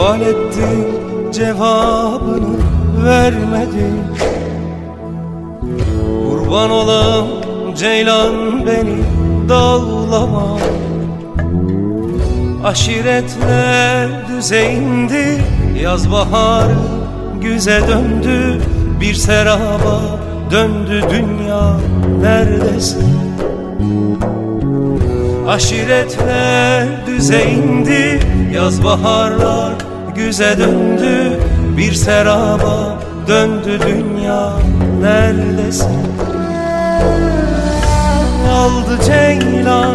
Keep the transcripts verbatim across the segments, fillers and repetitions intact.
Sual ettim, cevabını vermedin. Kurban olam ceylan beni dağlama. Aşiretler düze indi, yaz baharı güze döndü. Bir seraba döndü dünya, neredesin? Aşiretler düze indi, yaz baharlar güze döndü. Bir seraba döndü dünya, neredesin? Aldı ceylan,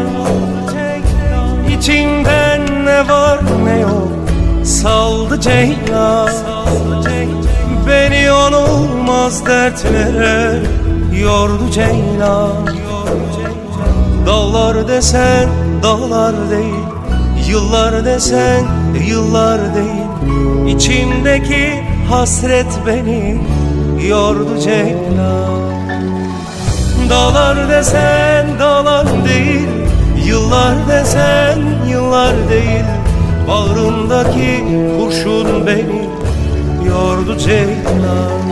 içinden ne var ne yok, saldı ceylan. Beni onulmaz dertlere yordu ceylan. Dağlar desen dağlar değil, yıllar desen yıllar değil. İçimdeki hasret beni yordu ceylan. Dağlar desen dağlar değil, yıllar desen yıllar değil. Bağrımdaki kurşun beni yordu ceylan.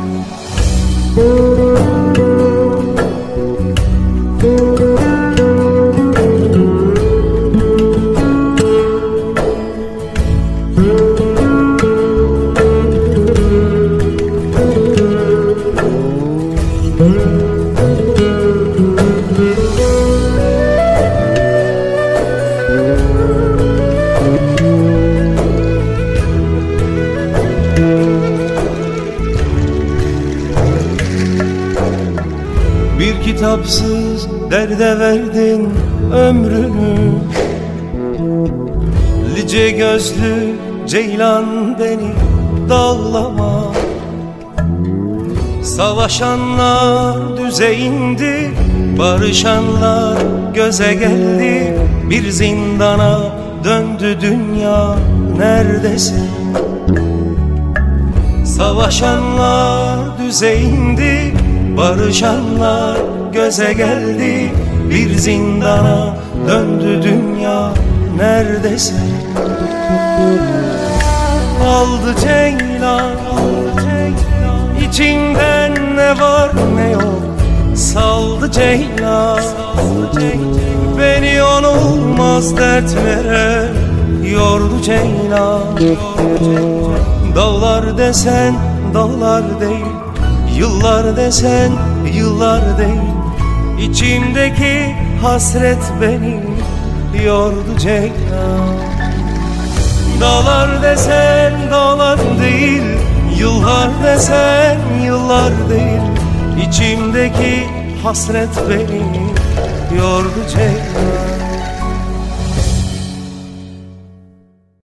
Bir kitapsız derde verdin ömrünü. Lice gözlü ceylan beni dağlama. Savaşanlar düze indi, barışanlar göze geldi. Bir zindana döndü dünya, neredesin? Savaşanlar düze indi, barışanlar göze geldi. Bir zindana döndü dünya, neredesin? Aldı ceylan, içinden ne var ne yok, saldı ceylan. Beni onulmaz dertlere yordu ceylan. Dağlar desen dağlar değil, yıllar desen yıllar değil. İçimdeki hasret beni yordu ceylan. Dağlar desen dağlar değil, yıllar desen yıllar değil. İçimdeki hasret beni yordu ceylan.